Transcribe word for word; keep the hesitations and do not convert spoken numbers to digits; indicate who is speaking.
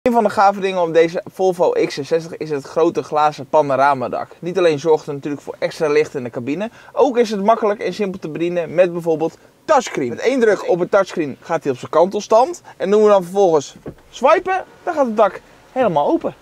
Speaker 1: Een van de gave dingen op deze Volvo X C zestig is het grote glazen panoramadak. Niet alleen zorgt het natuurlijk voor extra licht in de cabine, ook is het makkelijk en simpel te bedienen met bijvoorbeeld touchscreen. Met één druk op het touchscreen gaat hij op zijn kantelstand en doen we dan vervolgens swipen, dan gaat het dak helemaal open.